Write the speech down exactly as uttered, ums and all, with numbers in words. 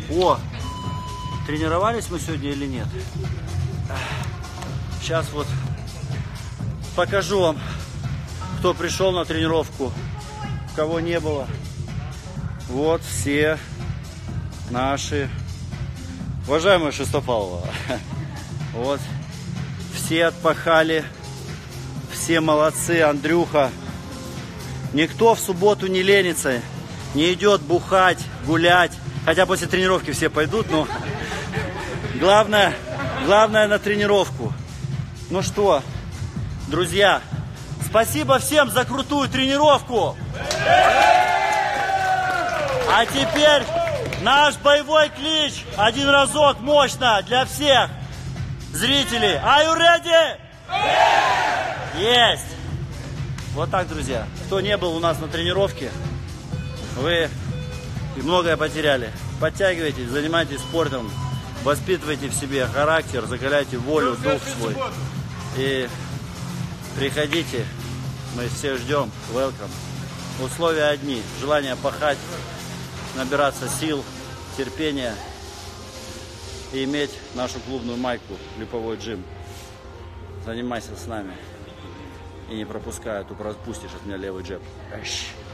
О, тренировались мы сегодня или нет? Сейчас вот покажу вам, кто пришел на тренировку, кого не было. Вот все наши уважаемые Шестопалова. Вот все отпахали, все молодцы, Андрюха. Никто в субботу не ленится, не идет бухать, гулять. Хотя после тренировки все пойдут, но главное, главное на тренировку. Ну что, друзья, спасибо всем за крутую тренировку. А теперь наш боевой клич. Один разок мощно для всех зрителей. Are you ready? Есть. Вот так, друзья. Кто не был у нас на тренировке, вы многое потеряли. Подтягивайтесь, занимайтесь спортом, воспитывайте в себе характер, закаляйте волю, дух свой. И приходите, мы всех ждем. Welcome. Условия одни. Желание пахать, набираться сил, терпения и иметь нашу клубную майку «Люповой джим». Занимайся с нами. И не пропускай, а то пропустишь от меня левый джеб.